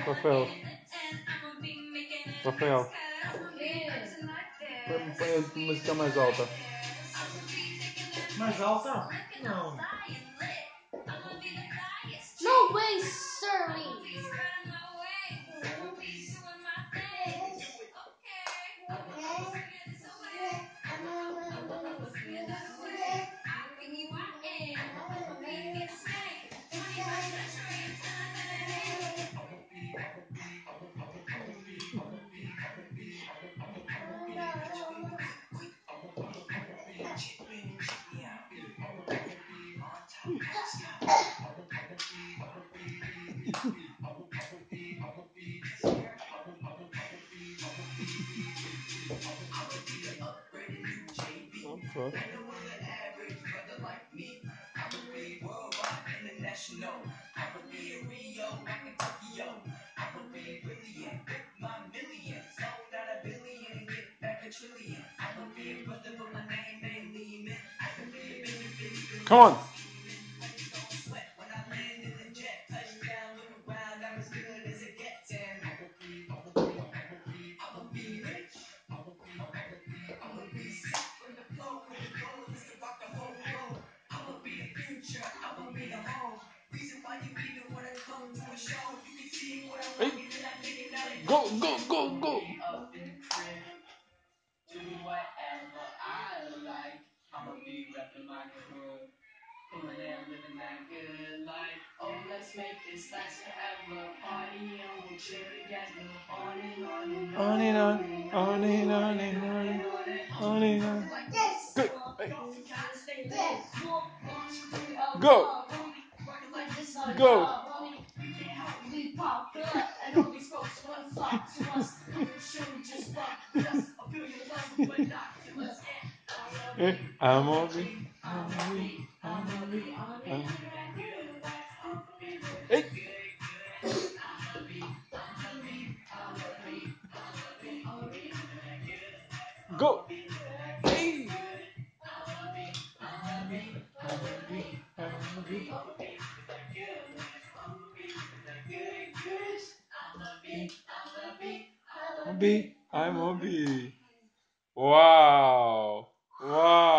Rafael. Rafael. Põe a música mais alta. Mais alta? Não. No way, Surly. Come on. Hey. Go, go, go, go. On and on, on and on and on, on and on. Good. Hey. Go. Go. I'm on it. Hey. Go. Hey. I'm a bee. Wow. Wow.